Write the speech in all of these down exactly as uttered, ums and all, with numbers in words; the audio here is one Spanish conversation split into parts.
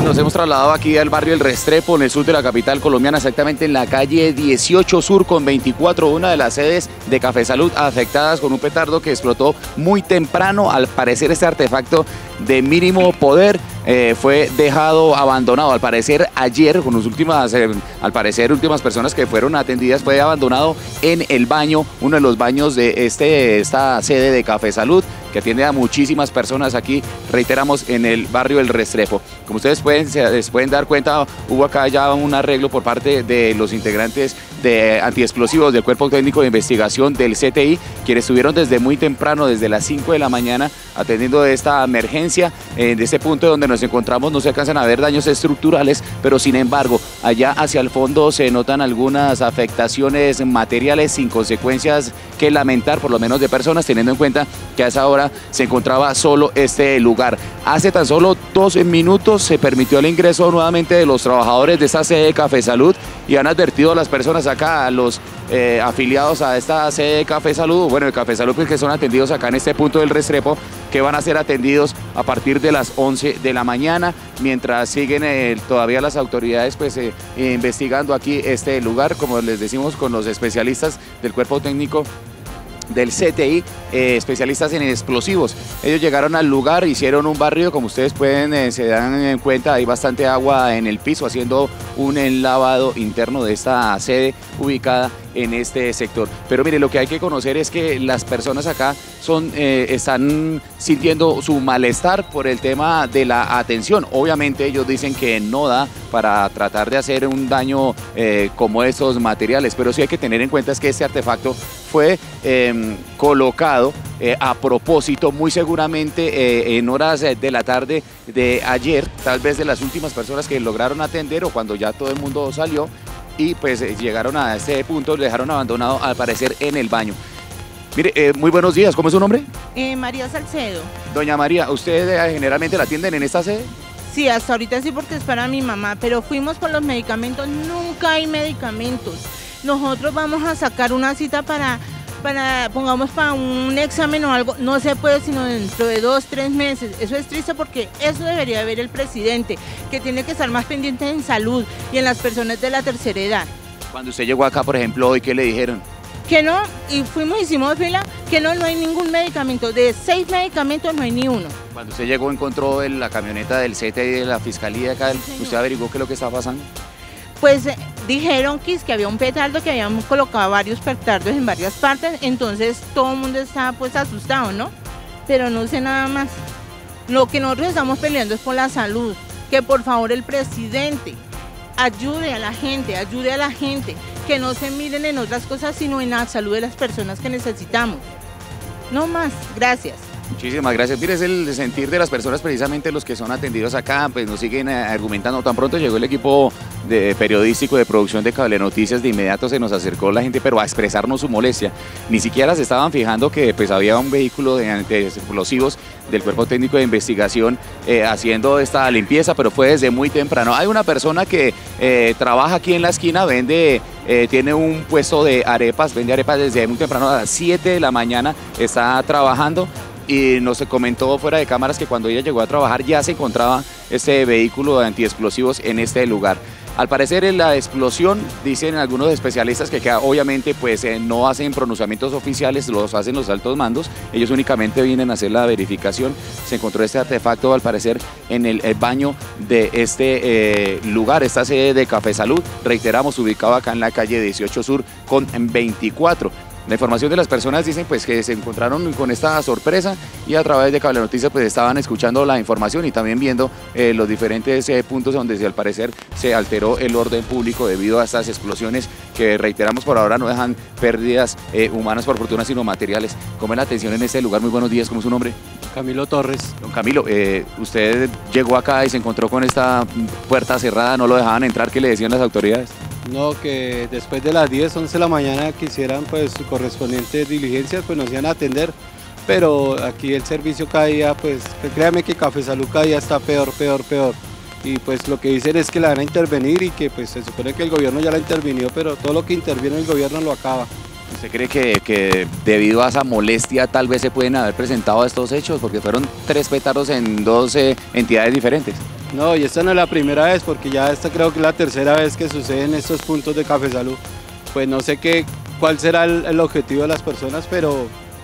nos hemos trasladado aquí al barrio El Restrepo, en el sur de la capital colombiana, exactamente en la calle dieciocho Sur con veinticuatro, una de las sedes de Café Salud afectadas con un petardo que explotó muy temprano. Al parecer este artefacto de mínimo poder eh, fue dejado abandonado. Al parecer ayer, con las últimas, eh, al parecer últimas personas que fueron atendidas, fue abandonado en el baño, uno de los baños de este, esta sede de Café Salud, que atiende a muchísimas personas aquí, reiteramos, en el barrio El Restrepo. Como ustedes pueden, se pueden dar cuenta, hubo acá ya un arreglo por parte de los integrantes de antiexplosivos del Cuerpo Técnico de Investigación del C T I, quienes estuvieron desde muy temprano, desde las cinco de la mañana, atendiendo esta emergencia. En este punto donde nos encontramos no se alcanzan a ver daños estructurales, pero sin embargo, allá hacia el fondo se notan algunas afectaciones materiales sin consecuencias que lamentar, por lo menos de personas, teniendo en cuenta que a esa hora se encontraba solo este lugar. Hace tan solo doce minutos se permitió el ingreso nuevamente de los trabajadores de esta sede de Café Salud y han advertido a las personas acá, a los eh, afiliados a esta sede de Café Salud, bueno, de Café Salud, pues, que son atendidos acá en este punto del Restrepo, que van a ser atendidos a partir de las once de la mañana, mientras siguen eh, todavía las autoridades pues eh, investigando aquí este lugar, como les decimos, con los especialistas del Cuerpo Técnico del C T I, eh, especialistas en explosivos. Ellos llegaron al lugar, hicieron un barrido, como ustedes pueden, eh, se dan cuenta, hay bastante agua en el piso, haciendo un lavado interno de esta sede ubicada en este sector. Pero mire, lo que hay que conocer es que las personas acá son, eh, están sintiendo su malestar por el tema de la atención. Obviamente ellos dicen que no da para tratar de hacer un daño eh, como estos materiales, pero sí hay que tener en cuenta es que este artefacto fue eh, colocado eh, a propósito, muy seguramente eh, en horas de la tarde de ayer, tal vez de las últimas personas que lograron atender o cuando ya todo el mundo salió, y pues llegaron a este punto, lo dejaron abandonado al parecer en el baño. Mire, eh, muy buenos días, ¿cómo es su nombre? Eh, María Salcedo. Doña María, ¿usted eh, generalmente la atienden en esta sede? Sí, hasta ahorita sí, porque es para mi mamá, pero fuimos por los medicamentos, nunca hay medicamentos. Nosotros vamos a sacar una cita para, para, pongamos, para un examen o algo, no se puede sino dentro de dos, tres meses. Eso es triste porque eso debería ver el presidente, que tiene que estar más pendiente en salud y en las personas de la tercera edad. Cuando usted llegó acá, por ejemplo, hoy, ¿qué le dijeron? Que no, y fuimos, hicimos fila, que no, no hay ningún medicamento, de seis medicamentos no hay ni uno. Cuando usted llegó, encontró en la camioneta del C T I de la Fiscalía acá, sí, ¿usted averiguó qué es lo que está pasando? Pues eh, dijeron que, que había un petardo, que habíamos colocado varios petardos en varias partes, entonces todo el mundo está pues asustado, ¿no? Pero no sé nada más. Lo que nosotros estamos peleando es por la salud, que por favor el presidente ayude a la gente, ayude a la gente, que no se miren en otras cosas, sino en la salud de las personas que necesitamos. No más, gracias. Muchísimas gracias. Mire, es el sentir de las personas, precisamente los que son atendidos acá, pues nos siguen argumentando. Tan pronto llegó el equipo de periodístico de producción de Cable Noticias, de inmediato se nos acercó la gente, pero a expresarnos su molestia. Ni siquiera se estaban fijando que pues había un vehículo de, de explosivos del Cuerpo Técnico de Investigación eh, haciendo esta limpieza, pero fue desde muy temprano. Hay una persona que eh, trabaja aquí en la esquina, vende, eh, tiene un puesto de arepas, vende arepas desde muy temprano, a las siete de la mañana está trabajando. Y nos comentó fuera de cámaras que cuando ella llegó a trabajar ya se encontraba este vehículo de antiexplosivos en este lugar. Al parecer en la explosión, dicen algunos especialistas que, que obviamente pues eh, no hacen pronunciamientos oficiales, los hacen los altos mandos, ellos únicamente vienen a hacer la verificación. Se encontró este artefacto al parecer en el, el baño de este eh, lugar, esta sede de Café Salud, reiteramos, ubicado acá en la calle dieciocho Sur con veinticuatro. La información de las personas dicen pues que se encontraron con esta sorpresa y a través de Cable Noticias pues estaban escuchando la información y también viendo eh, los diferentes eh, puntos donde al parecer se alteró el orden público debido a estas explosiones que, reiteramos, por ahora no dejan pérdidas eh, humanas por fortuna sino materiales. ¿Cómo es la atención en este lugar? Muy buenos días, ¿cómo es su nombre? Camilo Torres. Don Camilo, eh, usted llegó acá y se encontró con esta puerta cerrada, no lo dejaban entrar, ¿qué le decían las autoridades? No, que después de las diez, once de la mañana que hicieran pues su correspondiente diligencias, pues nos iban a atender, pero aquí el servicio cada día, pues créame que Café Salud cada día está peor, peor, peor. Y pues lo que dicen es que la van a intervenir y que pues se supone que el gobierno ya la intervinió, pero todo lo que interviene el gobierno lo acaba. ¿Usted cree que, que debido a esa molestia tal vez se pueden haber presentado estos hechos? Porque fueron tres petardos en dos eh, entidades diferentes. No, y esta no es la primera vez, porque ya esta creo que es la tercera vez que sucede en estos puntos de Café Salud. Pues no sé qué, cuál será el, el objetivo de las personas, pero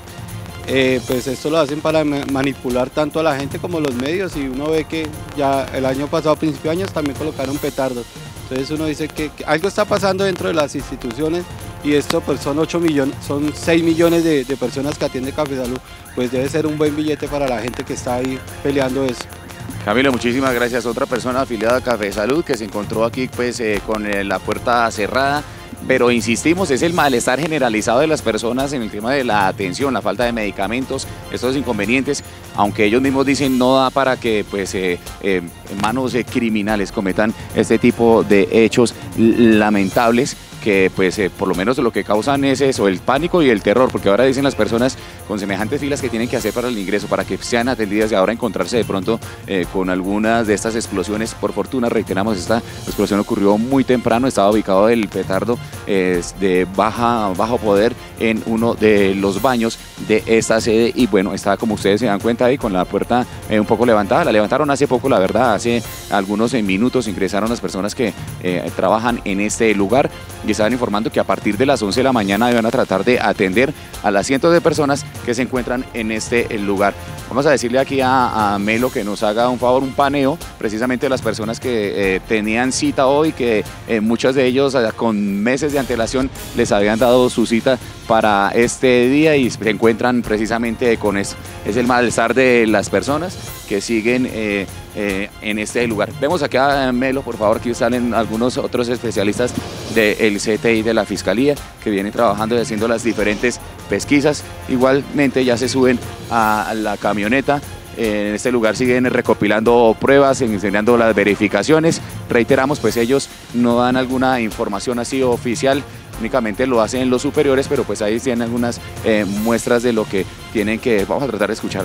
eh, pues esto lo hacen para manipular tanto a la gente como a los medios, y uno ve que ya el año pasado, a principios de años, también colocaron petardos. Entonces uno dice que, que algo está pasando dentro de las instituciones, y esto pues son ocho millones, son seis millones de, de personas que atiende Café Salud, pues debe ser un buen billete para la gente que está ahí peleando eso. Camilo, muchísimas gracias. Otra persona afiliada a Café Salud que se encontró aquí pues eh, con eh, la puerta cerrada, pero insistimos, es el malestar generalizado de las personas en el tema de la atención, la falta de medicamentos, estos inconvenientes, aunque ellos mismos dicen no da para que pues eh, eh, manos eh, criminales cometan este tipo de hechos lamentables, que pues eh, por lo menos lo que causan es eso, el pánico y el terror, porque ahora dicen las personas con semejantes filas que tienen que hacer para el ingreso, para que sean atendidas, y ahora encontrarse de pronto eh, con algunas de estas explosiones. Por fortuna, reiteramos, esta explosión ocurrió muy temprano, estaba ubicado el petardo eh, de baja, bajo poder en uno de los baños de esta sede, y bueno, estaba, como ustedes se dan cuenta, ahí con la puerta eh, un poco levantada. La levantaron hace poco, la verdad, hace algunos eh, minutos ingresaron las personas que eh, trabajan en este lugar, y estaban informando que a partir de las once de la mañana iban a tratar de atender a las cientos de personas que se encuentran en este lugar. Vamos a decirle aquí a, a Melo que nos haga un favor, un paneo precisamente de las personas que eh, tenían cita hoy, que eh, muchos de ellos eh, con meses de antelación les habían dado su cita para este día, y se encuentran precisamente con eso. Es el malestar de las personas que siguen eh, eh, en este lugar. Vemos aquí a Melo, por favor, aquí salen algunos otros especialistas del C T I de la Fiscalía que vienen trabajando y haciendo las diferentes pesquisas. Igualmente ya se suben a la camioneta. En este lugar siguen recopilando pruebas, enseñando las verificaciones. Reiteramos, pues ellos no dan alguna información así oficial, únicamente lo hacen los superiores, pero pues ahí tienen algunas eh, muestras de lo que tienen que... Vamos a tratar de escuchar.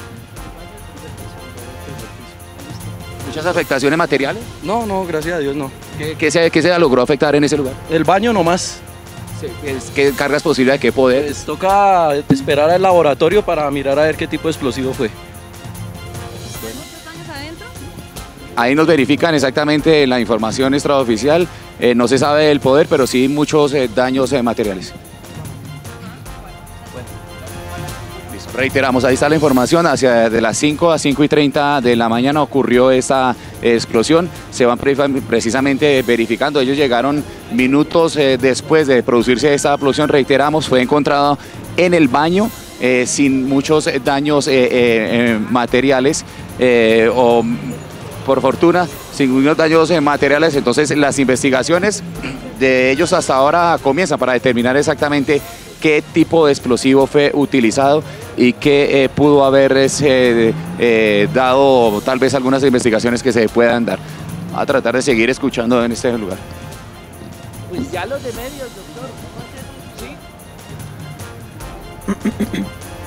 ¿Muchas afectaciones materiales? No, no, gracias a Dios no. ¿Qué, qué, se, qué se logró afectar en ese lugar? El baño nomás. ¿Qué cargas posibles, de qué poder? Pues toca esperar al laboratorio para mirar a ver qué tipo de explosivo fue. ¿Cuántos daños adentro? Ahí nos verifican exactamente la información extraoficial. Eh, no se sabe el poder, pero sí muchos eh, daños eh, materiales. Listo. Reiteramos, ahí está la información. Hacia de las cinco a cinco y treinta de la mañana ocurrió esta explosión. Se van pre precisamente verificando. Ellos llegaron minutos eh, después de producirse esta explosión. Reiteramos, fue encontrado en el baño eh, sin muchos daños eh, eh, materiales eh, o... por fortuna, sin unos daños materiales. Entonces las investigaciones de ellos hasta ahora comienzan para determinar exactamente qué tipo de explosivo fue utilizado y qué eh, pudo haber eh, eh, dado tal vez algunas investigaciones que se puedan dar. A tratar de seguir escuchando en este lugar. Pues ya los de medios, doctor. ¿Sí?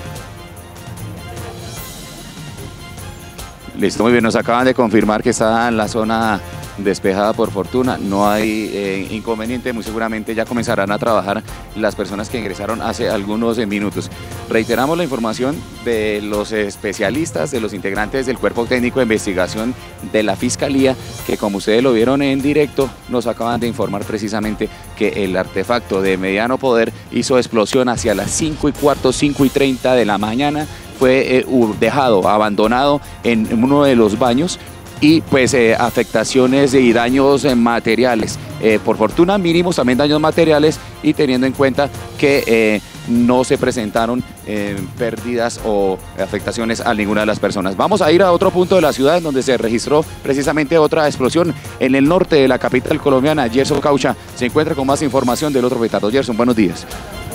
Listo, muy bien, nos acaban de confirmar que está en la zona despejada por fortuna, no hay eh, inconveniente, muy seguramente ya comenzarán a trabajar las personas que ingresaron hace algunos eh, minutos. Reiteramos la información de los especialistas, de los integrantes del Cuerpo Técnico de Investigación de la Fiscalía, que como ustedes lo vieron en directo, nos acaban de informar precisamente que el artefacto de mediano poder hizo explosión hacia las cinco y cuarto, cinco y treinta de la mañana, fue eh, dejado, abandonado en uno de los baños, y pues eh, afectaciones y daños eh, materiales. Eh, por fortuna mínimos también daños materiales, y teniendo en cuenta que eh, no se presentaron eh, pérdidas o afectaciones a ninguna de las personas. Vamos a ir a otro punto de la ciudad donde se registró precisamente otra explosión en el norte de la capital colombiana. Gerson Caucha se encuentra con más información del otro petardo. Gerson, buenos días.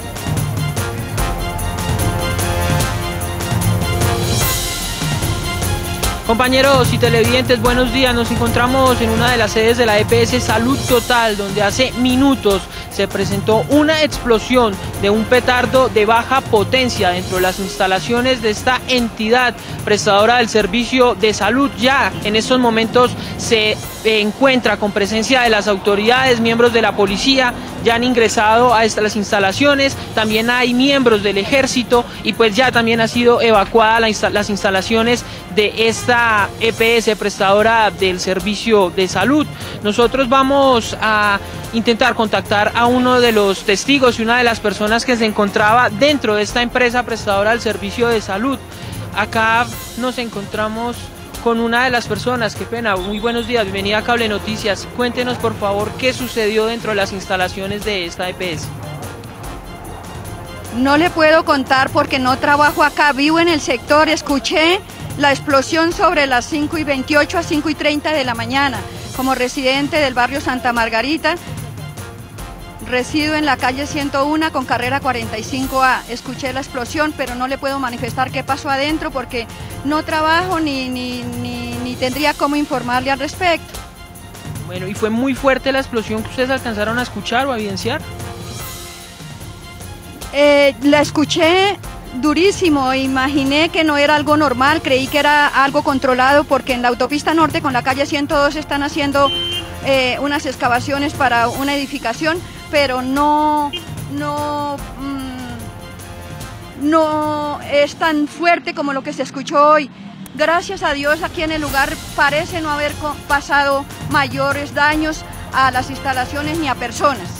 Compañeros y televidentes, buenos días. Nos encontramos en una de las sedes de la E P S Salud Total, donde hace minutos se presentó una explosión de un petardo de baja potencia dentro de las instalaciones de esta entidad prestadora del servicio de salud. Ya en estos momentos se encuentra con presencia de las autoridades, miembros de la policía, ya han ingresado a estas, las instalaciones, también hay miembros del ejército y pues ya también ha sido evacuada la insta las instalaciones de esta E P S, prestadora del servicio de salud. Nosotros vamos a intentar contactar a uno de los testigos y una de las personas que se encontraba dentro de esta empresa prestadora del servicio de salud. Acá nos encontramos con una de las personas. Qué pena, muy buenos días, bienvenida a Cable Noticias. Cuéntenos por favor qué sucedió dentro de las instalaciones de esta E P S. No le puedo contar porque no trabajo acá, vivo en el sector. Escuché la explosión sobre las cinco y veintiocho a cinco y treinta de la mañana. Como residente del barrio Santa Margarita, resido en la calle ciento uno con carrera cuarenta y cinco A. Escuché la explosión, pero no le puedo manifestar qué pasó adentro porque no trabajo ni, ni, ni, ni tendría cómo informarle al respecto. Bueno, ¿y fue muy fuerte la explosión que ustedes alcanzaron a escuchar o a evidenciar? Eh, la escuché durísimo, imaginé que no era algo normal, creí que era algo controlado porque en la autopista norte con la calle ciento dos están haciendo eh, unas excavaciones para una edificación, pero no, no, mmm, no es tan fuerte como lo que se escuchó hoy. Gracias a Dios aquí en el lugar parece no haber pasado mayores daños a las instalaciones ni a personas.